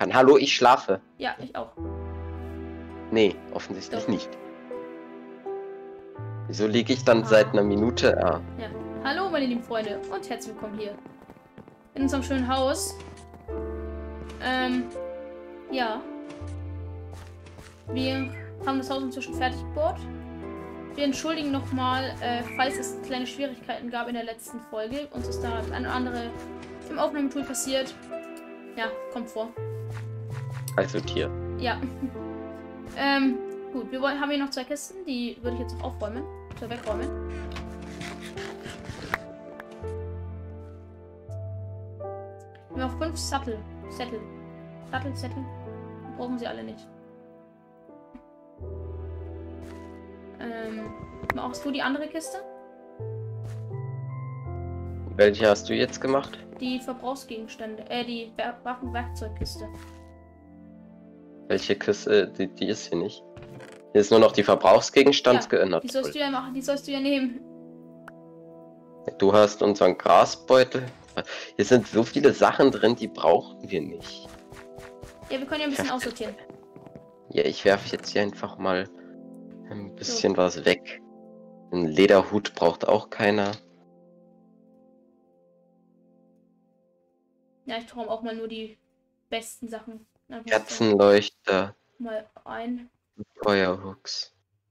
kann. Hallo, ich schlafe. Ja, ich auch. Nee, offensichtlich Doch. nicht. Wieso liege ich dann seit einer Minute? Ah. Ja. Hallo, meine lieben Freunde und herzlich willkommen hier in unserem schönen Haus. Ja. Wir haben das Haus inzwischen fertig gebaut. Wir entschuldigen nochmal, falls es kleine Schwierigkeiten gab in der letzten Folge. Uns ist da das eine oder andere im Aufnahmetool passiert. Ja, kommt vor. Also Tier. Ja. Gut, haben hier noch 2 Kisten, die würde ich jetzt noch aufräumen. Oder wegräumen. Wir haben auch 5 Sättel. Brauchen sie alle nicht. Machst du die andere Kiste? Welche hast du jetzt gemacht? Die Verbrauchsgegenstände. Die Waffenwerkzeugkiste. Welche Kiste? Die ist hier nicht. Hier ist nur noch die Verbrauchsgegenstandsgeändert. Die sollst du ja machen, die sollst du ja nehmen. Du hast unseren Grasbeutel. Hier sind so viele Sachen drin, die brauchen wir nicht. Ja, wir können ja ein bisschen aussortieren. Ja, ich werfe jetzt hier einfach mal ein bisschen was weg. Ein Lederhut braucht auch keiner. Ja, ich traue auch mal nur die besten Sachen. Kerzenleuchter. Mal ein. Feuerhooks.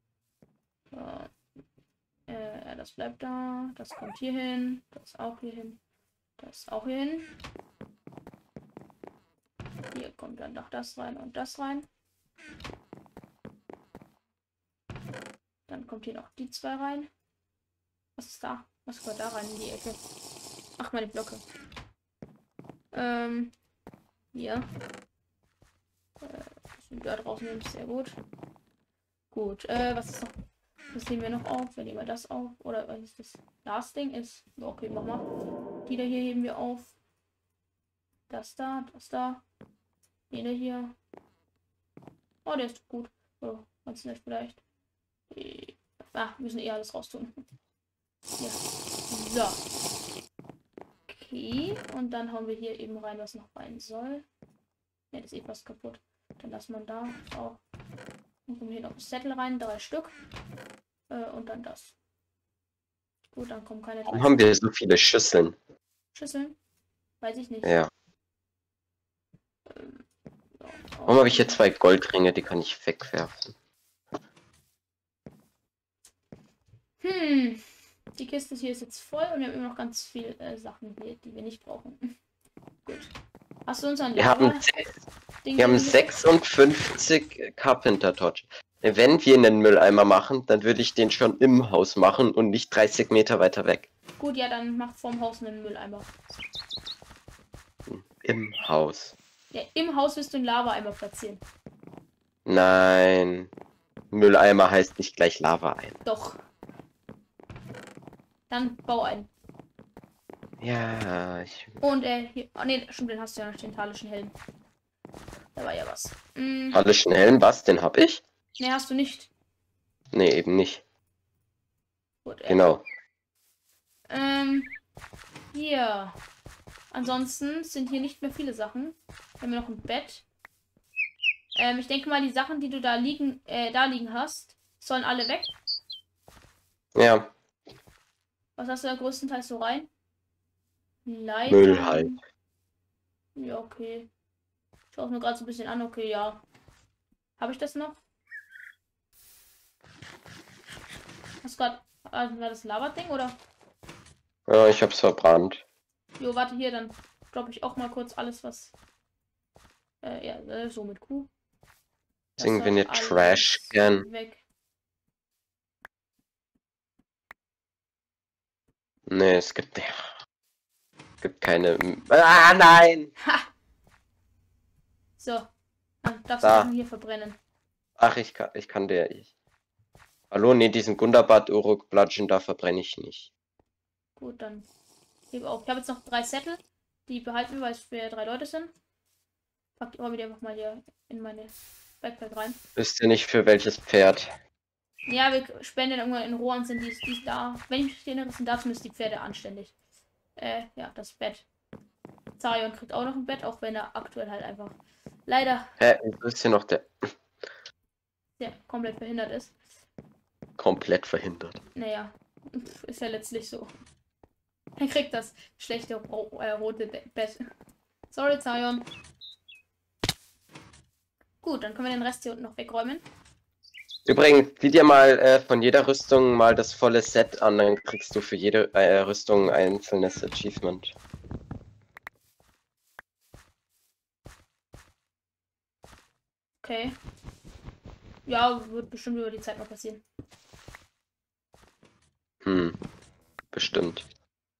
Das bleibt da. Das kommt hier hin. Das auch hier hin. Das auch hier hin. Hier kommt dann noch das rein und das rein. Dann kommt hier noch die 2 rein. Was ist da? Was kommt da rein in die Ecke? Ach, meine Blöcke. Hier. Da draußen nämlich sehr gut. Gut, was ist noch? Das nehmen wir noch auf. Wir nehmen das auf. Oder was ist das? Das Ding ist. Okay, mach mal. Die da hier heben wir auf. Das da, das da. Jeder hier. Oh, der ist gut. Oh, ganz nett vielleicht. Wir müssen eher alles raustun. Ja. So. Okay. Und dann hauen wir hier eben rein, was noch rein soll. Ne, das ist eh fast kaputt. Dann lassen wir da auch. Dann kommen hier noch Zettel rein, 3 Stück. Und dann das. Gut, dann kommen keine 3 Warum haben wir so viele Schüsseln? Schüsseln? Weiß ich nicht. Ja. Warum habe ich hier 2 Goldringe? Die kann ich wegwerfen. Die Kiste hier ist jetzt voll und wir haben immer noch ganz viele Sachen hier, die wir nicht brauchen. Gut. Hast du unseren Lava? Wir haben 56 Carpenter Torch. Wenn wir einen Mülleimer machen, dann würde ich den schon im Haus machen und nicht 30 Meter weiter weg. Gut, ja, dann mach vorm Haus einen Mülleimer. Im Haus. Ja, im Haus wirst du einen Lava-Eimer platzieren. Nein. Mülleimer heißt nicht gleich Lava-Eimer. Doch. Dann bau ein. Ja, Und hier. Oh ne, stimmt, den hast du ja noch, den talischen Helm. Da war ja was. Talischen Helm, was? Den hab ich? Ne, hast du nicht. Ne, eben nicht. Gut, genau. Hier. Ansonsten sind hier nicht mehr viele Sachen. Wir haben noch ein Bett. Ich denke mal, die Sachen, die du da liegen hast, sollen alle weg. Ja. Was hast du da größtenteils so rein? Leitern. Müll halt. Ja, okay. Ich schaue es mir gerade so ein bisschen an. Okay, ja. Habe ich das noch? Hast du gerade... war das Lava-Ding, oder? Ja, ich hab's verbrannt. Jo, warte hier, dann droppe ich auch mal kurz alles, was... ja, so mit Q. Singen wir eine Trash-Can. Weg. Ne, es gibt keine... Ah, nein! Ha! So. Dann darfst Da. du hier verbrennen. Ach, ich kann der... Hallo, ne, diesen Gundabad-Uruk-Blatschen, da verbrenne ich nicht. Gut, dann gebe auf. Ich habe jetzt noch 3 Zettel. Die behalten wir, weil es für 3 Leute sind. Pack die wieder einfach mal hier in meine Backpack rein. Wisst ihr nicht für welches Pferd? Ja, wir spenden irgendwann in Rohren, sind die da. Wenn ich mich richtig erinnere, sind da zumindest die Pferde anständig. Ja, das Bett. Zarion kriegt auch noch ein Bett, auch wenn er aktuell halt einfach leider Hä, wieso ist hier noch der komplett verhindert ist. komplett verhindert? Naja, ist ja letztlich so. Er kriegt das schlechte rote Bett. Sorry, Zion. Gut, dann können wir den Rest hier unten noch wegräumen. Übrigens, zieh dir mal von jeder Rüstung mal das volle Set an, dann kriegst du für jede Rüstung ein einzelnes Achievement. Okay. Ja, wird bestimmt über die Zeit mal passieren. Bestimmt.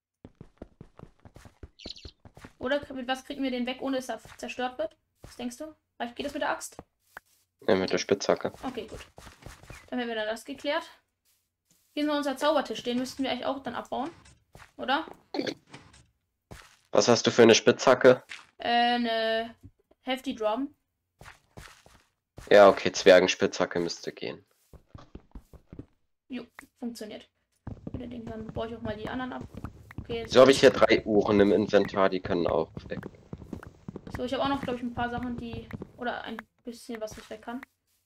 Oder mit was kriegen wir den weg, ohne dass er zerstört wird? Was denkst du? Geht das mit der Axt? Ja, mit der Spitzhacke. Okay, gut. Dann haben wir dann das geklärt. Hier ist noch unser Zaubertisch. Den müssten wir eigentlich auch dann abbauen. Oder? Was hast du für eine Spitzhacke? Eine Hefty Drum. Ja, okay, Zwergenspitzhacke müsste gehen. Jo, funktioniert. Dann baue ich auch mal die anderen ab. Okay, So habe ich hier 3 Uhren im Inventar, die können auch weg. so, ich habe auch noch, glaube ich, ein paar Sachen, die. Oder ein bisschen was ich weg kann.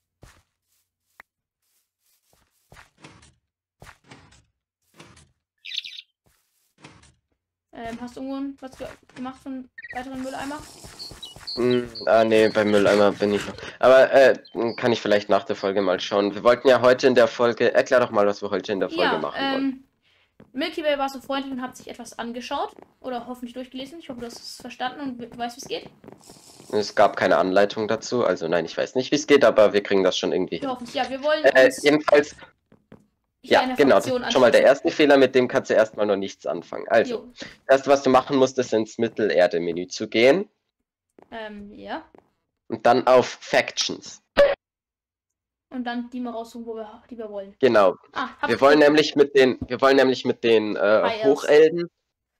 Hast du irgendwo was gemacht von weiteren Mülleimer? Nee, beim Mülleimer bin ich noch. Aber kann ich vielleicht nach der Folge mal schauen. Wir wollten ja heute in der Folge. Erklär doch mal, was wir heute in der Folge machen wollen. Milky Way war so freundlich und hat sich etwas angeschaut. Oder hoffentlich durchgelesen. Ich hoffe, du hast es verstanden und du weißt, wie es geht. Es gab keine Anleitung dazu. Also nein, ich weiß nicht, wie es geht, aber wir kriegen das schon irgendwie hin. Wir hoffen es. Ja, wir wollen uns Jedenfalls. Ja, genau, das ist schon mal der erste Fehler, mit dem kannst du erstmal noch nichts anfangen. Also, das erste, was du machen musst, ist ins Mittelerde-Menü zu gehen. Ja. Und dann auf Factions. Und dann die mal raussuchen, die wir wollen. Genau. Wir wollen nämlich mit den Hochelden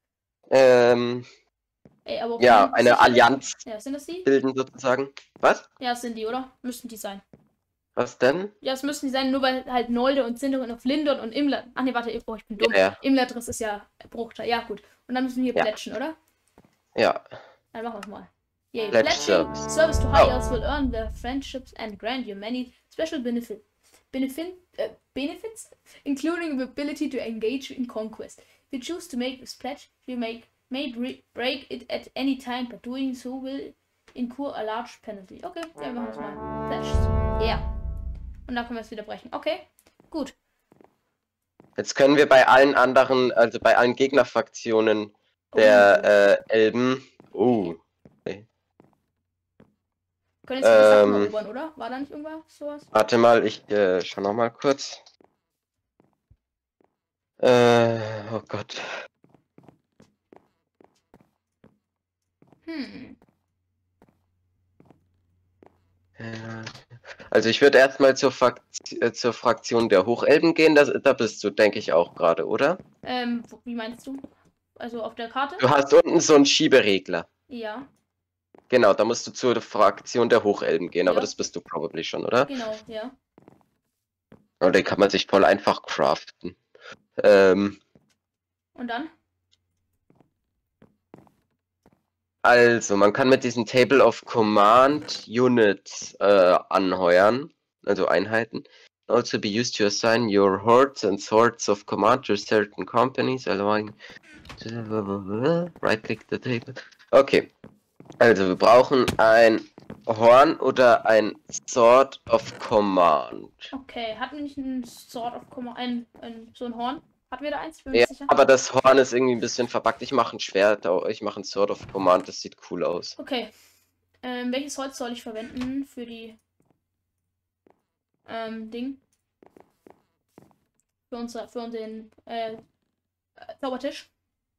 ja, eine Allianz sind das die? bilden sozusagen. Was? Ja, sind die, oder? Müssten die sein. Was denn? Ja, es müssten die sein, nur weil halt Nolde und Sindarin auf Lindon und Imla. Ach nee, warte, oh, ich bin dumm. Ja. Imladris ist ja Bruchteil. Ja, gut. Und dann müssen wir hier plätschen, oder? Ja. Dann machen wir es mal. Yay, Pledge pledging service to high elves will earn their friendships and grant you many special benefits, including the ability to engage in conquest. If you choose to make this pledge, you may break it at any time, but doing so will incur a large penalty. Okay, ja, wir machen es mal. Pledges. Yeah. Und dann können wir es wieder brechen. Okay, gut. Jetzt können wir bei allen anderen, also bei allen Gegnerfraktionen der Elben. Okay. Können jetzt die Sachen erobern, oder? War da nicht irgendwas sowas? Warte mal, ich schau noch mal kurz. Oh Gott. Also ich würde erstmal zur Fraktion der Hochelben gehen, da bist du, denke ich, auch gerade, oder? Wie meinst du? Also auf der Karte? Du hast unten so einen Schieberegler. Ja. Genau, da musst du zur Fraktion der Hochelben gehen, aber das bist du probably schon, oder? Genau, ja. Und den kann man sich voll einfach craften. Und dann? Also, man kann mit diesem Table of Command Units anheuern, also Einheiten. Also be used to assign your hordes and sorts of command to certain companies, allowing right-click the table. Okay, also wir brauchen ein Horn oder ein Sword of Command. Okay, hatten wir nicht ein Sword of Command, so ein Horn? Hatten wir da eins? Ja, aber das Horn ist irgendwie ein bisschen verpackt. Ich mache ein Schwert, ich mache ein Sword of Command, das sieht cool aus. Okay. Welches Holz soll ich verwenden für die Ding? Für unseren Zaubertisch?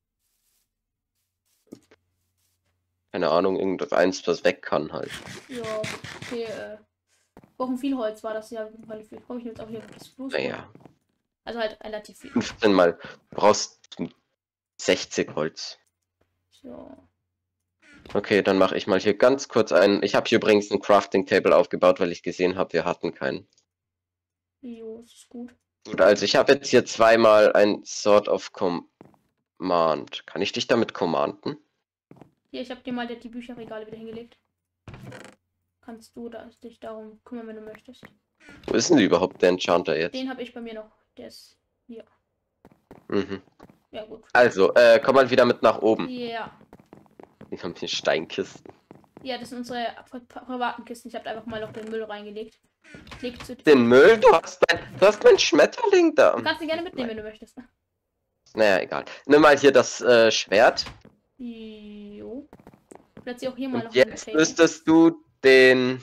Keine Ahnung, irgendeins, was weg kann halt. Ja, okay, brauchen viel Holz war das ja, weil ich komme jetzt auch hier das Blues. Naja. Also halt relativ viel. 15 mal. Du brauchst 60 Holz. So. Okay, dann mache ich mal hier ganz kurz einen. Ich habe hier übrigens ein Crafting Table aufgebaut, weil ich gesehen habe, wir hatten keinen. Jo, das ist gut. Gut, also ich habe jetzt hier zweimal ein Sword of Command. Kann ich dich damit commanden? Hier, ich habe dir mal die Bücherregale wieder hingelegt. kannst du dich darum kümmern, wenn du möchtest. Wo ist denn überhaupt der Enchanter jetzt? Den habe ich bei mir noch. Der ist hier. Mhm. Ja, gut. Also, komm mal wieder mit nach oben. Ja. Wir haben hier Steinkisten. Ja, das sind unsere privaten Kisten. Ich habe einfach mal noch den Müll reingelegt. Den Müll? Du hast meinen Schmetterling da. Du kannst ihn gerne mitnehmen, wenn du möchtest. Naja, egal. Nimm mal hier das Schwert. Jo. Platziere auch hier mal Und noch jetzt ein Table. müsstest du den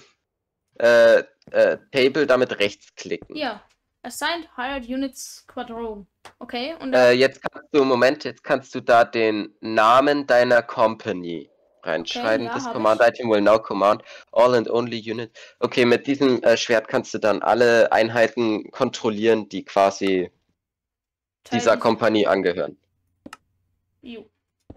Table damit rechts klicken. Ja. Assigned Hired Units Squadron. Okay, und jetzt kannst du da den Namen deiner Company reinschreiben. Okay, ja, This hab command ich. item will now command all and only unit. Okay, mit diesem Schwert kannst du dann alle Einheiten kontrollieren, die quasi dieser Kompanie angehören. Jo.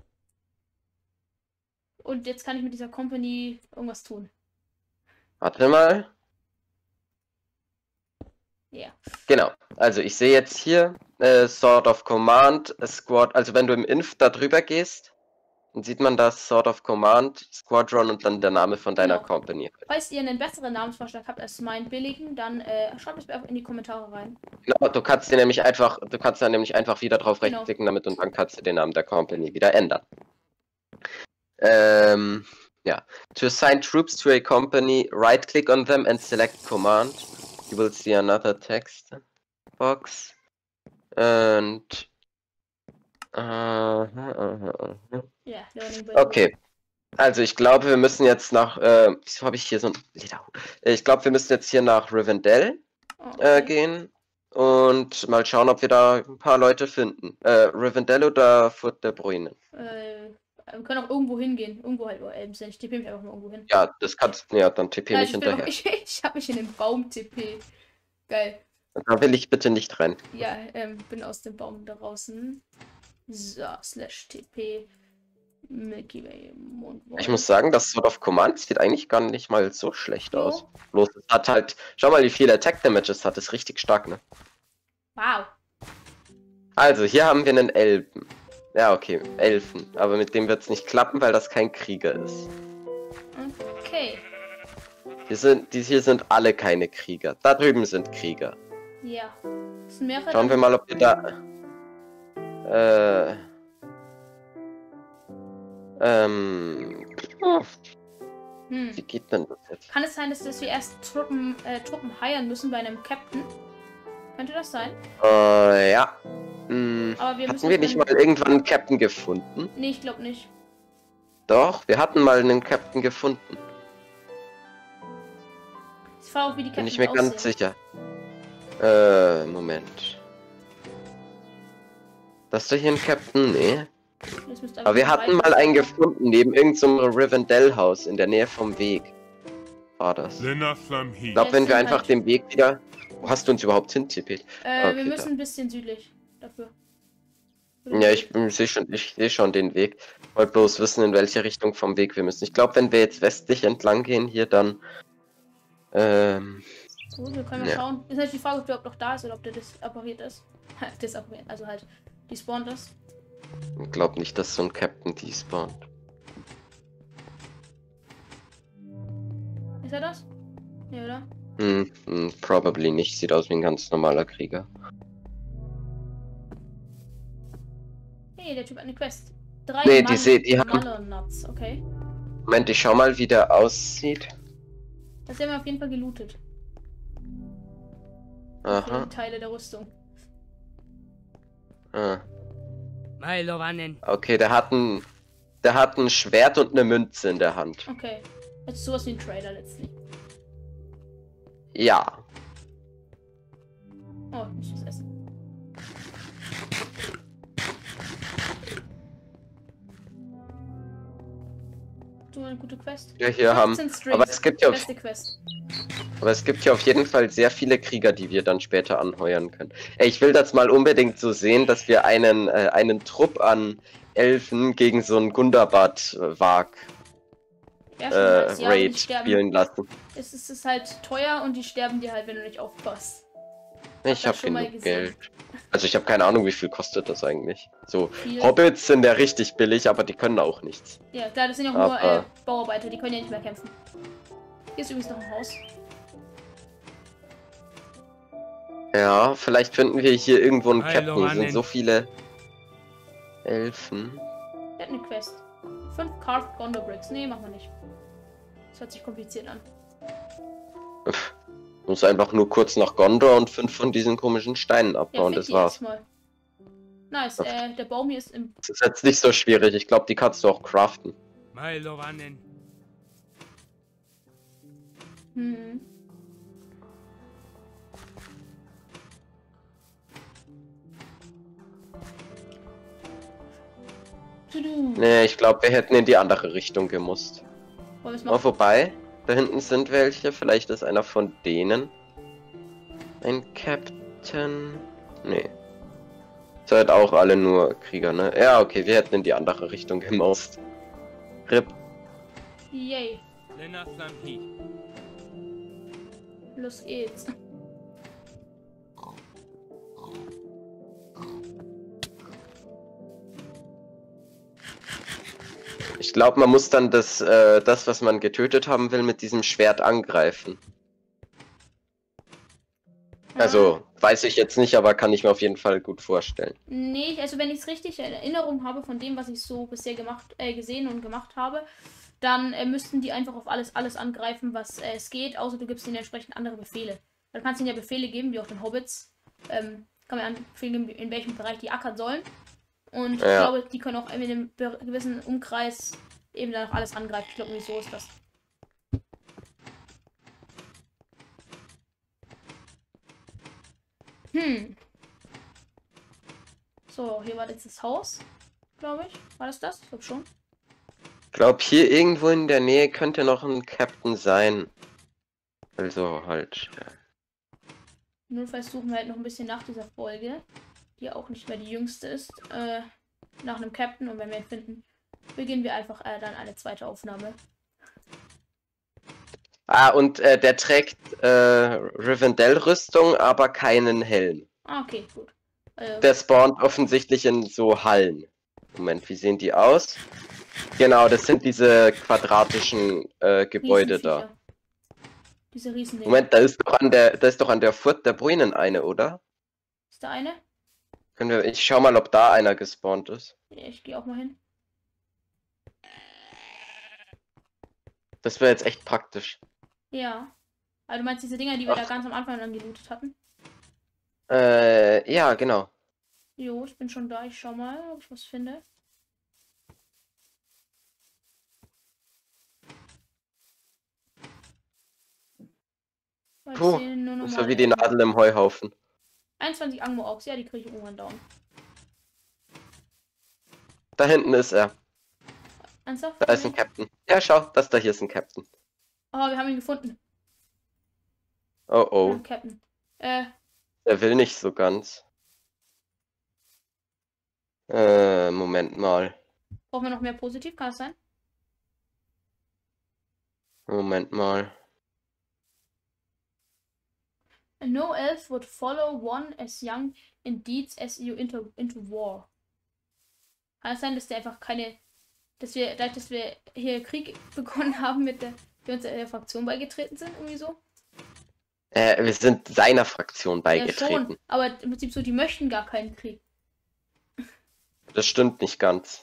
Und jetzt kann ich mit dieser Company irgendwas tun. Warte mal. Ja. Genau. Also ich sehe jetzt hier Sort of Command, Squad. Also wenn du im Inf da drüber gehst, dann sieht man das Sort of Command, Squadron und dann der Name von deiner Genau. Company. Falls ihr einen besseren Namensvorschlag habt als meinen billigen, dann schreibt es mir einfach in die Kommentare rein. Genau, du kannst dann nämlich einfach wieder drauf Genau. rechtsklicken damit und dann kannst du den Namen der Company wieder ändern. Ja. To assign troops to a company, right click on them and select command. You will see another text box. And Ja, okay. Also ich glaube, wir müssen jetzt nach wieso habe ich hier so ein Lederhut? Ich glaube, wir müssen jetzt hier nach Rivendell gehen und mal schauen, ob wir da ein paar Leute finden. Rivendell oder Furt der Bruinen? Wir können auch irgendwo hingehen. Irgendwo halt, ich tippe mich einfach mal irgendwo hin. Ja, das kannst du, ja, dann tippe mich hinterher. Ich habe mich in den Baum tippe. Geil. Da will ich bitte nicht rein. Ja, bin aus dem Baum draußen. So, /tp. Milky Way Mondwolf. Ich muss sagen, das Sword of Command sieht eigentlich gar nicht mal so schlecht aus. Bloß es hat halt, schau mal, wie viele Attack Damages hat, ist richtig stark, ne? Wow. Also, hier haben wir einen Elben. Ja, okay, Elfen. Aber mit dem wird es nicht klappen, weil das kein Krieger ist. Okay. Hier sind alle keine Krieger. Da drüben sind Krieger. Ja. Das sind mehrere. Schauen wir mal, ob wir da... Wie geht denn das jetzt? Kann es sein, dass wir erst Truppen heiern müssen bei einem Captain? Könnte das sein? Ja. Aber wir hatten wir nicht mal irgendwann einen Captain gefunden? Nee, ich glaube nicht. Doch, wir hatten mal einen Captain gefunden. Ich frage auch, wie die Captain Bin ich mir aussehen. ganz sicher. Moment. Das ist doch hier ein Captain? Nee. Aber wir hatten mal einen gefunden, neben irgendeinem Rivendell-Haus in der Nähe vom Weg. War das. Ich glaube, wenn wir einfach den Weg wieder... Wo hast du uns überhaupt hintippt? Okay, wir müssen ein bisschen südlich dafür. Ja, ich sehe schon den Weg. Ich wollte bloß wissen, in welche Richtung vom Weg wir müssen. Ich glaube, wenn wir jetzt westlich entlang gehen hier, dann... Gut, wir können mal schauen. Ist halt die Frage, ob der noch da ist oder ob der disappariert ist. Disappariert, also halt despawned ist. Ich glaube nicht, dass so ein Captain despawnt. Ist er das? Ja, oder? Probably nicht. Sieht aus wie ein ganz normaler Krieger. Hey, der Typ hat eine Quest. Die haben... Nuts, okay. Moment, ich schau mal, wie der aussieht. Das haben wir auf jeden Fall gelootet. Aha. Teile der Rüstung. Okay, der hat ein Schwert und eine Münze in der Hand. Okay. Das ist sowas wie ein Trader letztlich. Ja. Oh, ich muss essen. Du eine gute Quest? Ja, hier haben. Aber es gibt ja auf jeden Fall sehr viele Krieger, die wir dann später anheuern können. Ey, ich will das mal unbedingt so sehen, dass wir einen Trupp an Elfen gegen so einen Gundabad-Wag Raid spielen lassen. Es ist halt teuer und die sterben dir halt, wenn du nicht aufpasst. Ich habe genug Geld. Also ich habe keine Ahnung, wie viel kostet das eigentlich. So, viel. Hobbits sind ja richtig billig, aber die können auch nichts. Ja, das sind ja auch nur Bauarbeiter, die können ja nicht mehr kämpfen. Hier ist übrigens noch ein Haus. Ja, vielleicht finden wir hier irgendwo einen Hallo, Captain. Es sind Mannen. so viele Elfen. Der hat eine Quest. 5 Carved Gondor Bricks. Nee, machen wir nicht. Das hört sich kompliziert an. Muss einfach nur kurz nach Gondor und 5 von diesen komischen Steinen Ja, abbauen, find das die war's. erstmal. Nice, der Baum hier ist im... Das ist jetzt nicht so schwierig. Ich glaube, die kannst du auch craften. Mailovanen. Hm. Tudu. Nee, ich glaube, wir hätten in die andere Richtung gemusst. Wollen wir's Mal machen? vorbei. Da hinten sind welche. Vielleicht ist einer von denen ein Captain. Nee. Seid auch alle nur Krieger, ne? Ja, okay, wir hätten in die andere Richtung gemusst. RIP. Yay. Lena Flampi. Los geht's. Ich glaube, man muss dann das, was man getötet haben will, mit diesem Schwert angreifen. Also, weiß ich jetzt nicht, aber kann ich mir auf jeden Fall gut vorstellen. Nee, also wenn ich es richtig in Erinnerung habe von dem, was ich so bisher gesehen und gemacht habe, dann müssten die einfach auf alles angreifen, was es geht, außer du gibst ihnen entsprechend andere Befehle. Dann kannst du ihnen ja Befehle geben, wie auch den Hobbits. Kann man Befehle geben, in welchem Bereich die ackern sollen. Und ich glaube, die können auch in einem gewissen Umkreis eben dann auch alles angreifen. Ich glaube, so ist das. So, hier war jetzt das Haus, glaube ich. War das? Ich glaube schon. Ich glaube, hier irgendwo in der Nähe könnte noch ein Captain sein. Also halt. Notfalls suchen wir halt noch ein bisschen nach dieser Folge, die auch nicht mehr die jüngste ist, nach einem Captain. Und wenn wir ihn finden, beginnen wir einfach dann eine zweite Aufnahme. Ah, und der trägt Rivendell-Rüstung, aber keinen Helm. Ah, okay, gut. Der spawnt offensichtlich in so Hallen. Moment, wie sehen die aus? Genau, das sind diese quadratischen Gebäude da. Riesenviecher. Diese Riesen. Moment, da ist doch an der Furt der Bruinen eine, oder? Ist da eine? Ich schau mal, ob da einer gespawnt ist. Ja, ich gehe auch mal hin. Das wäre jetzt echt praktisch. Ja. Also du meinst diese Dinger, die wir da ganz am Anfang dann gelootet hatten? Ja, genau. Jo, ich bin schon da. Ich schau mal, ob ich was finde. Puh, das war wie die Nadel im Heuhaufen. 21 Angmo-Orks, ja, die kriege ich irgendwann down. Da hinten ist er. Ernsthaft? Da ist ein Captain. Ja, schau, das da hier ist ein Captain. Oh, wir haben ihn gefunden. Oh oh. Captain. Er will nicht so ganz. Moment mal. Brauchen wir noch mehr positiv? Kann das sein? Moment mal. No elf would follow one as young in deeds as you into war. Kann es sein, dass der einfach keine. Dass wir hier Krieg begonnen haben mit der. Wir uns der Fraktion beigetreten sind, irgendwie so? Wir sind seiner Fraktion Ja, beigetreten. schon. Aber im Prinzip so, die möchten gar keinen Krieg. Das stimmt nicht ganz.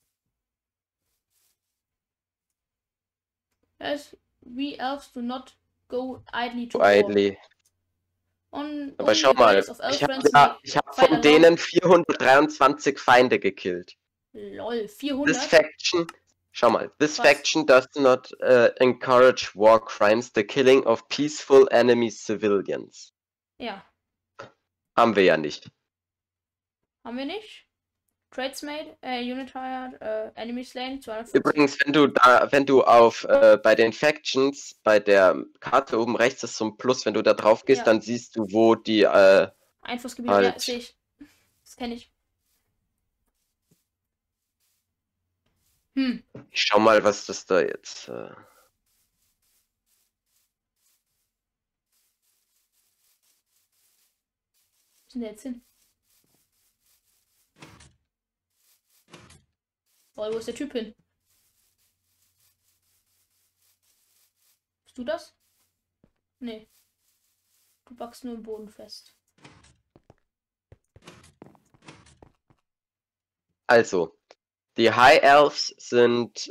Yes, we elves do not go idly to war. Idly. Aber schau mal, ich hab von denen 423 Feinde gekillt. Lol, 400? This faction, schau mal, this faction does not encourage war crimes, the killing of peaceful enemy civilians. Ja. Haben wir ja nicht. Haben wir nicht? Tradesmade, Unit Hired, Enemy Slain, 250. Übrigens, wenn du auf bei den Factions, bei der Karte oben rechts ist so ein Plus, wenn du da drauf gehst, dann siehst du, wo die Einflussgebiete, halt. ja, sehe ich. Das kenne ich. Ich schau mal, was das da jetzt. Wo sind wir jetzt hin? Oh, wo ist der Typ hin? Bist du das? Nee. Du backst nur im Boden fest. Also, die High Elves sind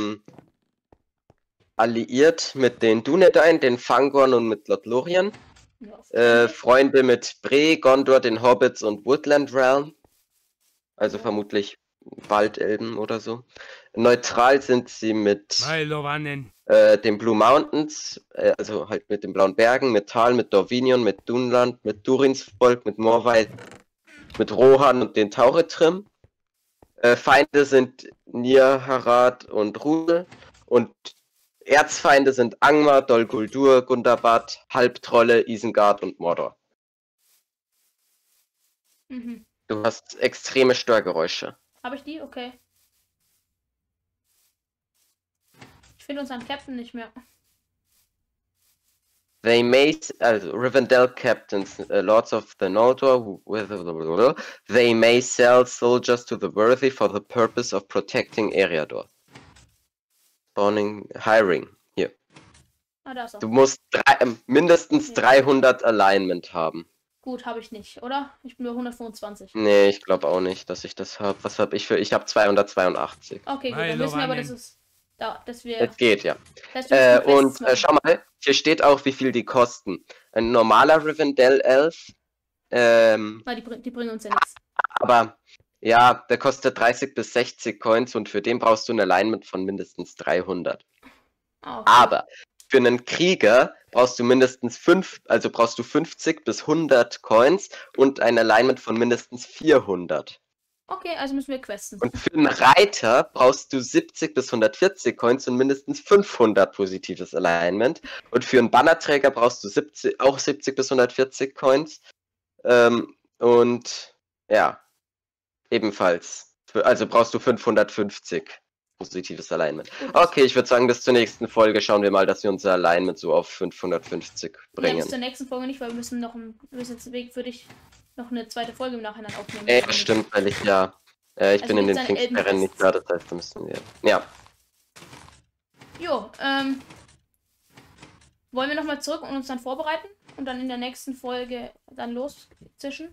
alliiert mit den Dunedain, den Fangorn und mit Lothlorien. Ja, Freunde mit Bre, Gondor, den Hobbits und Woodland Realm. Also Ja. vermutlich Waldelben oder so. Neutral sind sie mit Mailovanen. den Blue Mountains, also halt mit den Blauen Bergen, mit Tal, mit Dorvinion, mit Dunland, mit Durins Volk, mit Morweil, mit Rohan und den Tauretrim. Feinde sind Nirharad und Rudel und Erzfeinde sind Angmar, Dol Guldur, Gundabad, Halbtrolle, Isengard und Mordor. Mhm. Du hast extreme Störgeräusche. Habe ich die? Okay. Ich finde unseren Captain nicht mehr. They may, also Rivendell captains, Lords of the Noldor, they may sell soldiers to the worthy for the purpose of protecting Eriador. Spawning, hiring, hier. Ah, da ist er. Du musst mindestens 300 Alignment haben. Gut, habe ich nicht, oder? Ich bin nur 125. Nee, ich glaube auch nicht, dass ich das habe. Was habe ich für? Ich habe 282. Okay, gut, dann wissen wir aber, dass es dass wir. Es geht, ja. Dass wir Und schau mal, hier steht auch, wie viel die kosten. Ein normaler Rivendell Elf, Die bringen uns ja nichts. aber ja, der kostet 30 bis 60 Coins und für den brauchst du ein Alignment von mindestens 300. Ah, okay. Aber für einen Krieger brauchst du mindestens 50 bis 100 Coins und ein Alignment von mindestens 400. Okay, also müssen wir questen. Und für einen Reiter brauchst du 70 bis 140 Coins und mindestens 500 positives Alignment. Und für einen Bannerträger brauchst du 70 bis 140 Coins. Und ja, ebenfalls. Also brauchst du 550 positives Alignment. Okay, ich würde sagen, bis zur nächsten Folge schauen wir mal, dass wir unser Alignment so auf 550 bringen. Ja, bis zur nächsten Folge nicht, weil wir müssen jetzt Weg für dich noch eine zweite Folge im Nachhinein aufnehmen. Ja, stimmt, weil ich ich bin in den Pfingstferien nicht da, das heißt, da müssen wir. Ja. Jo, wollen wir nochmal zurück und uns dann vorbereiten und dann in der nächsten Folge dann loszischen?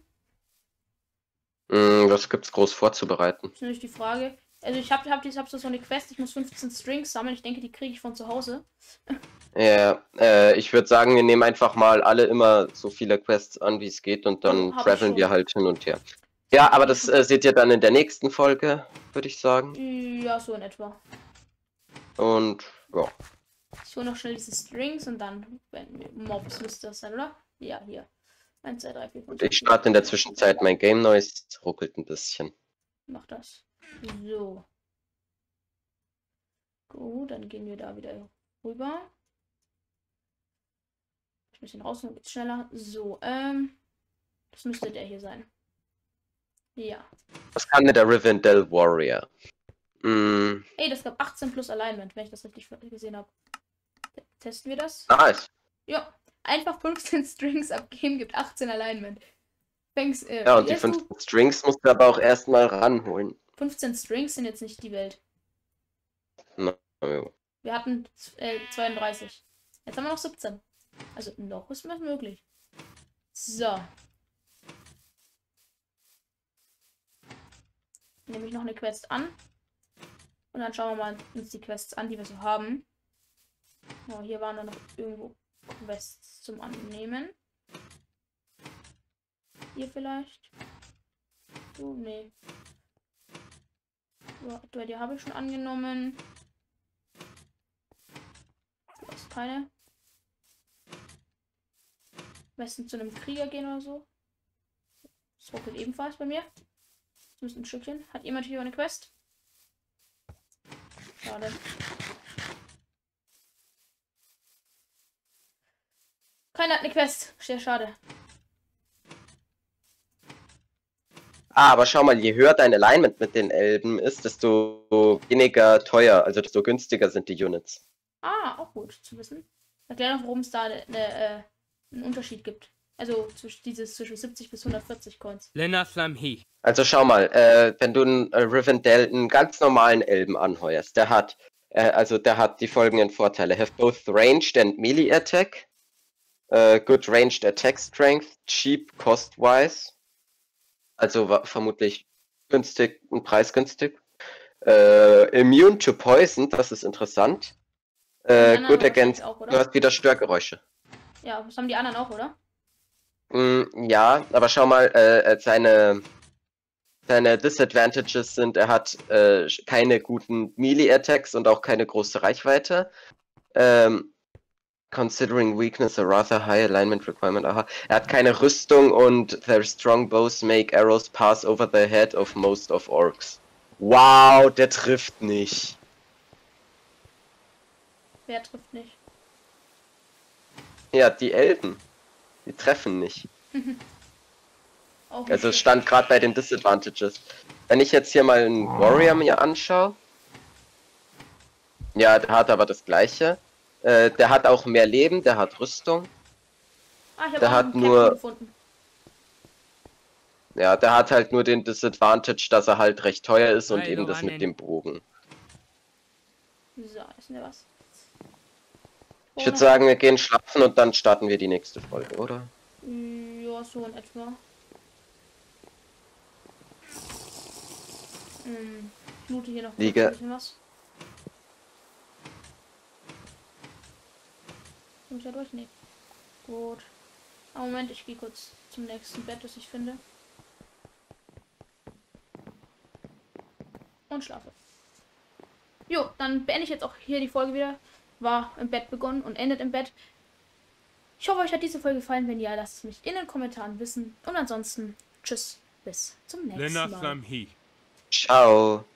Was gibt's groß vorzubereiten? Das ist natürlich die Frage. Also ich hab so eine Quest, ich muss 15 Strings sammeln, ich denke, die kriege ich von zu Hause. Ja, ich würde sagen, wir nehmen einfach mal alle immer so viele Quests an, wie es geht und dann traveln wir halt hin und her. Ja, aber das seht ihr dann in der nächsten Folge, würde ich sagen. Ja, so in etwa. Und ja. Ich hole noch schnell diese Strings und dann, wenn wir Mobs müsste das sein, oder? Ja, hier. 1, 2, 3, 4, 5. Und ich starte in der Zwischenzeit mein Game Noise, ruckelt ein bisschen. Mach das. So. Gut, dann gehen wir da wieder rüber. Ein bisschen raus, dann geht's schneller. So, das müsste der hier sein. Ja. Was kann mit der Rivendell Warrior? Ey, das gab 18 plus Alignment, wenn ich das richtig gesehen habe. Testen wir das? Nice. Ja. Einfach 15 Strings abgeben, gibt 18 Alignment. Ja, und die 15 Strings musst du aber auch erstmal ranholen. 15 Strings sind jetzt nicht die Welt. No. Wir hatten 32. Jetzt haben wir noch 17. Also noch ist was möglich. So. Nehme ich noch eine Quest an. Und dann schauen wir mal uns die Quests an, die wir so haben. Oh, hier waren dann noch irgendwo Quests zum Annehmen. Hier vielleicht. Oh, nee. So, die habe ich schon angenommen. Du hast keine. Am besten zu einem Krieger gehen oder so. Das ruckelt ebenfalls bei mir. Das müsste ein Stückchen. Hat jemand hier eine Quest? Schade. Keiner hat eine Quest. Sehr schade. Aber schau mal, je höher dein Alignment mit den Elben ist, desto weniger teuer, also desto günstiger sind die Units. Ah, auch gut zu wissen. Erklär doch, warum es da einen Unterschied gibt. Also zwischen 70 bis 140 Coins. Lenaslam He. Also schau mal, wenn du einen Rivendell einen ganz normalen Elben anheuerst, der hat Also der hat die folgenden Vorteile. Have both ranged and melee attack. Good ranged attack strength. Cheap cost-wise. Also vermutlich günstig und preisgünstig. Immune to poison, das ist interessant. Die anderen Good wahrscheinlich against... auch, oder? Du hast wieder Störgeräusche. Ja, das haben die anderen auch, oder? Ja, aber schau mal, seine Disadvantages sind, er hat keine guten Melee-Attacks und auch keine große Reichweite. Considering weakness, a rather high alignment requirement. Aha. Er hat keine Rüstung und their strong bows make arrows pass over the head of most of orcs. Wow, der trifft nicht. Wer trifft nicht? Ja, die Elben. Die treffen nicht. Auch Also es nicht. stand gerade bei den Disadvantages. Wenn ich jetzt hier mal einen Warrior mir anschaue. Ja, der hat aber das gleiche. Der hat auch mehr Leben, der hat Rüstung. Ah, ich habe der auch hat einen nur- Captain gefunden. Ja, der hat halt nur den Disadvantage, dass er halt recht teuer ist und Hi, eben das Lovanen. mit dem Bogen. So, ist denn was? Ich würde sagen, wir gehen schlafen und dann starten wir die nächste Folge, oder? Ja, so in etwa. Ich loote hier noch kurz Liege. ein bisschen was. Muss ja durch? Nee. Gut. Aber Moment, ich gehe kurz zum nächsten Bett, das ich finde. Und schlafe. Jo, dann beende ich jetzt auch hier die Folge wieder. War im Bett begonnen und endet im Bett. Ich hoffe, euch hat diese Folge gefallen. Wenn ja, lasst es mich in den Kommentaren wissen. Und ansonsten, tschüss, bis zum nächsten Mal. Lenaflam Heath. Ciao.